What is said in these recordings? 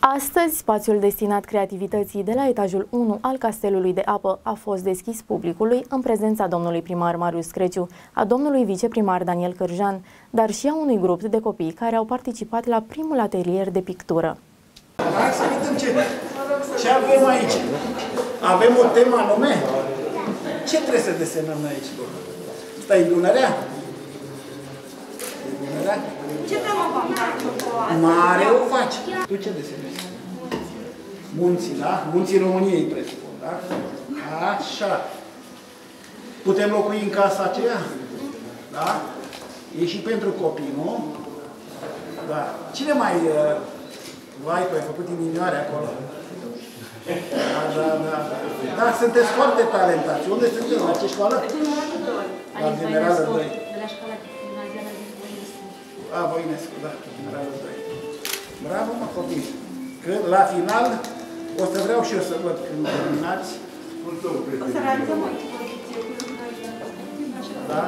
Astăzi, spațiul destinat creativității de la etajul 1 al Castelului de Apă a fost deschis publicului în prezența domnului primar Marius Creciu, a domnului viceprimar Daniel Cârjan, dar și a unui grup de copii care au participat la primul atelier de pictură. Hai să vedem ce avem aici. Avem o temă anume? Ce trebuie să desenăm aici? Asta e lunărea? Ce temă v-am dat? Mare o faci. Tu ce desenezi? Munții, da? Munții României, presupun, da? Așa. Putem locui în casa aceea? Da? E și pentru copii, nu? Da. Cine mai... Vai, tu ai făcut inimioare acolo. Da, sunteți foarte talentați. Unde sunteți? La ce școală? La Generală 2. De la școala gimnazială din Voinescu. A, Voinescu, da, Generală 2. Bravo, mă, copii. Că la final o să vreau și eu să văd când terminați. O să realizăm o expoziție cu lucrări. Da?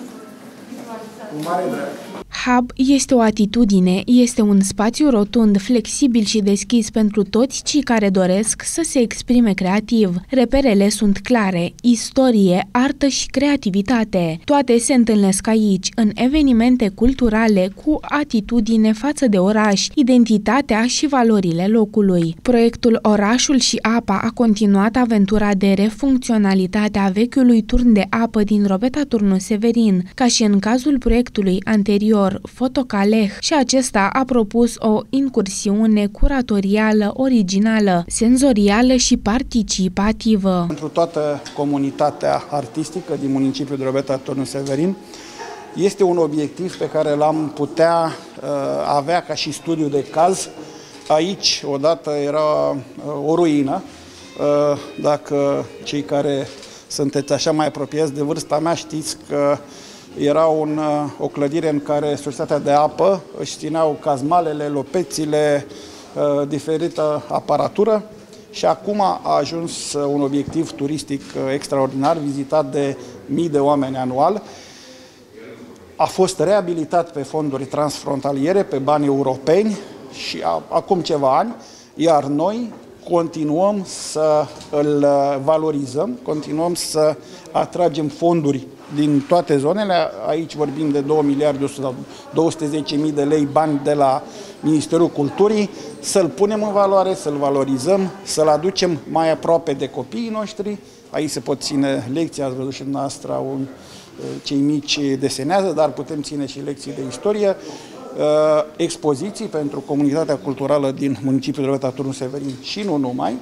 Cu mare drag. Hub este o atitudine, este un spațiu rotund, flexibil și deschis pentru toți cei care doresc să se exprime creativ. Reperele sunt clare, istorie, artă și creativitate. Toate se întâlnesc aici, în evenimente culturale cu atitudine față de oraș, identitatea și valorile locului. Proiectul Orașul și Apa a continuat aventura de refuncționalitate a vechiului turn de apă din Robeta Turnu Severin, ca și în cazul proiectului anterior, Fotocaleh, și acesta a propus o incursiune curatorială, originală, senzorială și participativă. Pentru toată comunitatea artistică din municipiul de Robeta Turnu Severin, este un obiectiv pe care l-am putea avea ca și studiu de caz. Aici, odată, era o ruină. Dacă cei care sunteți așa mai apropiați de vârsta mea știți că era o clădire în care societatea de apă își țineau cazmalele, lopețile, diferită aparatură și acum a ajuns un obiectiv turistic extraordinar, vizitat de mii de oameni anual. A fost reabilitat pe fonduri transfrontaliere, pe bani europeni și acum ceva ani, iar noi continuăm să îl valorizăm, continuăm să atragem fonduri din toate zonele. Aici vorbim de 2.210.000 de lei bani de la Ministerul Culturii, să-l punem în valoare, să-l valorizăm, să-l aducem mai aproape de copiii noștri. Aici se pot ține lecții, ați văzut și dumneavoastră, cei mici desenează, dar putem ține și lecții de istorie, expoziții pentru comunitatea culturală din municipiul Robeta Turnu Severin și nu numai.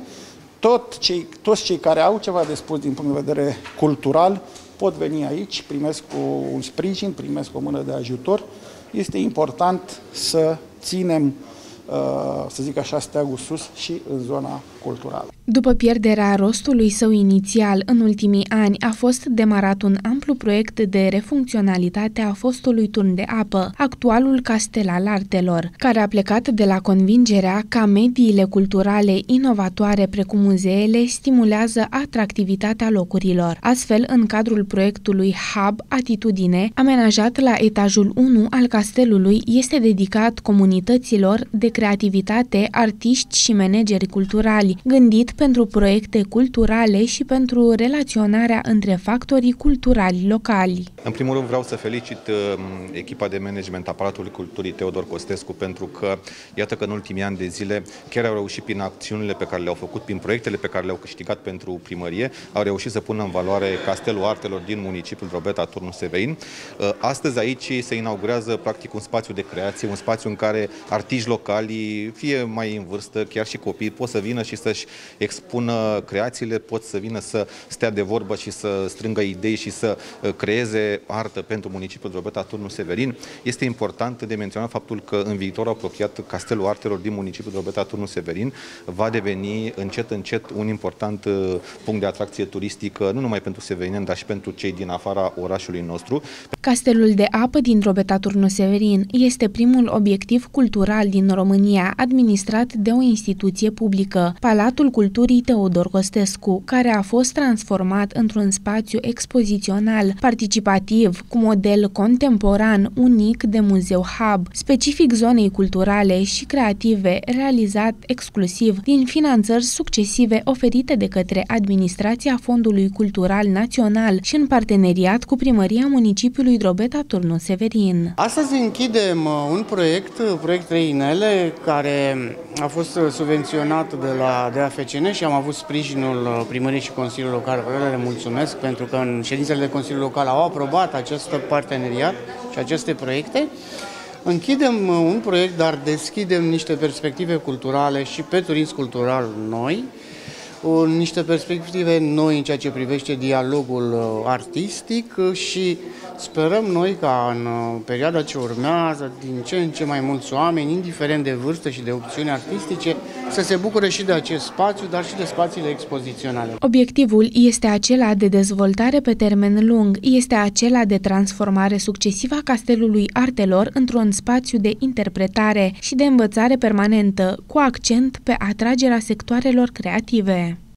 Toți cei care au ceva de spus din punct de vedere cultural pot veni aici, primesc un sprijin, primesc o mână de ajutor. Este important să ținem, să zic așa, steagul sus și în zona culturală. După pierderea rostului său inițial în ultimii ani, a fost demarat un amplu proiect de refuncționalitate a fostului turn de apă, actualul Castel al Artelor, care a plecat de la convingerea că mediile culturale inovatoare precum muzeele stimulează atractivitatea locurilor. Astfel, în cadrul proiectului Hub Atitudine, amenajat la etajul 1 al castelului, este dedicat comunităților de creativitate, artiști și manageri culturali, gândit pentru proiecte culturale și pentru relaționarea între factorii culturali locali. În primul rând vreau să felicit echipa de management a Palatului Culturii Teodor Costescu, pentru că iată că în ultimii ani de zile chiar au reușit prin acțiunile pe care le-au făcut, prin proiectele pe care le-au câștigat pentru primărie, au reușit să pună în valoare Castelul Artelor din municipiul Robeta Turnu Severin. Astăzi aici se inaugurează practic un spațiu de creație, un spațiu în care artiști locali, fie mai în vârstă, chiar și copii, pot să vină și să-și expună creațiile, pot să vină să stea de vorbă și să strângă idei și să creeze artă pentru municipiul Robeta Turnu Severin. Este important de menționat faptul că în viitor apropiat Castelul Artelor din municipiul Robeta Turnu Severin va deveni încet încet un important punct de atracție turistică, nu numai pentru severinieni, dar și pentru cei din afara orașului nostru. Castelul de apă din Robeta Turnu Severin este primul obiectiv cultural din România administrat de o instituție publică. Palatul Culturii Culturii Teodor Costescu, care a fost transformat într-un spațiu expozițional, participativ, cu model contemporan unic de muzeu hub, specific zonei culturale și creative, realizat exclusiv din finanțări succesive oferite de către Administrația Fondului Cultural Național și în parteneriat cu Primăria Municipiului Drobeta-Turnul Severin. Astăzi închidem un proiect 3 inele, care a fost subvenționat de AFCN și am avut sprijinul Primăriei și Consiliului Local. Le mulțumesc pentru că în ședințele de Consiliul Local au aprobat acest parteneriat și aceste proiecte. Închidem un proiect, dar deschidem niște perspective culturale și pe turism cultural noi, niște perspective noi în ceea ce privește dialogul artistic și sperăm noi ca în perioada ce urmează, din ce în ce mai mulți oameni, indiferent de vârstă și de opțiuni artistice, să se bucure și de acest spațiu, dar și de spațiile expoziționale. Obiectivul este acela de dezvoltare pe termen lung, este acela de transformare succesivă a Castelului Artelor într-un spațiu de interpretare și de învățare permanentă, cu accent pe atragerea sectoarelor creative.